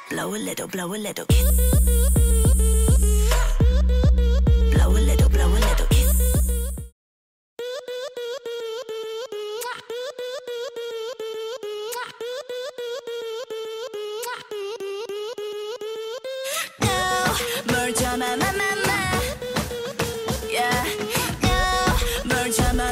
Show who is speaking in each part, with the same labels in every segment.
Speaker 1: Blow a little, blow a little kiss. Blow a little, blow a little kiss. No, 뭘 참아, yeah. No, 뭘 참아,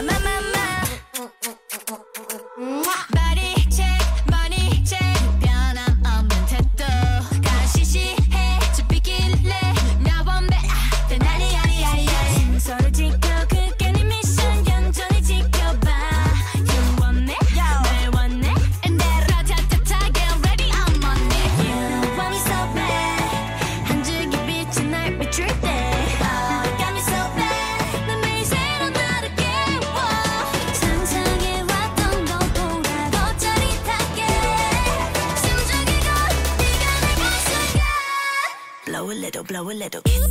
Speaker 1: Body check, 변함없는 태도. 가시시해, 좁히길래 나 원배, 내 난리. 서로 지켜, 그게 네 미션. 얌전히 지켜봐. You want me, 날 원해. And that ta-ta-ta, get ready, I'm on it. You want me so bad. 한 줄기 빛이 날 비출 때. Oh, you got me so bad. 난 매일 새로운 나를 깨워. 상상해 왔던 것보다 더 짜릿하게. 심장이고 네가 내 가슴에. Blow a little kiss.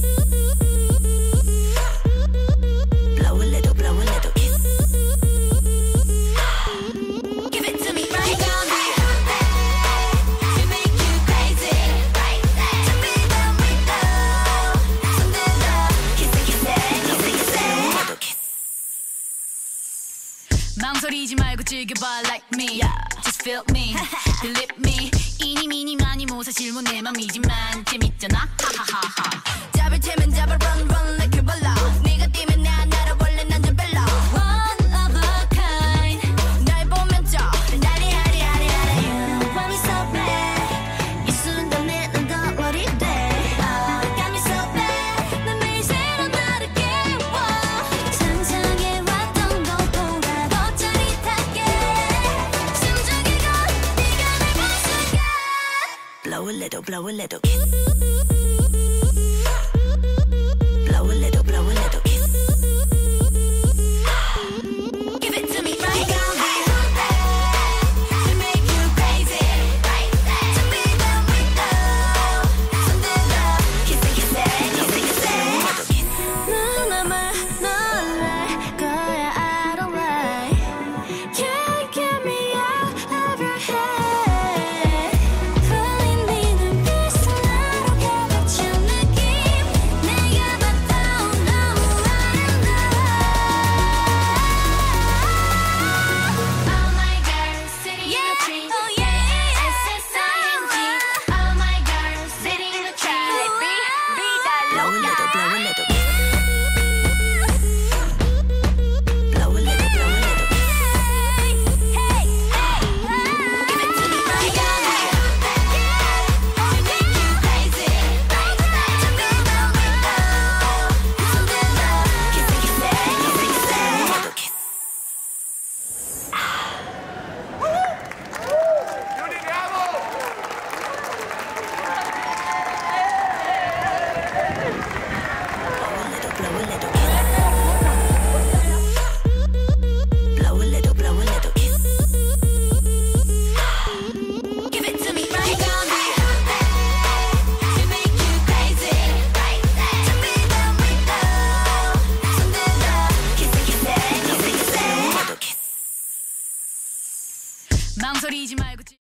Speaker 1: Blow a little kiss. Give it to me right now. To make you crazy, to be the window. Kiss it, kiss.
Speaker 2: 망설이지 말고 즐겨봐 like me. Just feel me, believe me. 이니 미니 많이 뭐 사실 뭐 내 맘이지만 재밌잖아. 하하하하.
Speaker 1: 잡을 테면 잡아 run like a balloon. 네가 뛰면 나 날아 원래 난 좀 별로.
Speaker 2: One of a kind.
Speaker 1: 날 보면 저 난리.
Speaker 2: You want me so bad.
Speaker 1: 이 순간에 난 더 어릴 때.
Speaker 2: Oh, you got me so bad.
Speaker 1: 난 매일 새로운 나를 깨워.
Speaker 2: 상상해 왔던 것보다 더 짜릿하게.
Speaker 1: 심장이고 네가 내 가슴에. Blow a little kiss.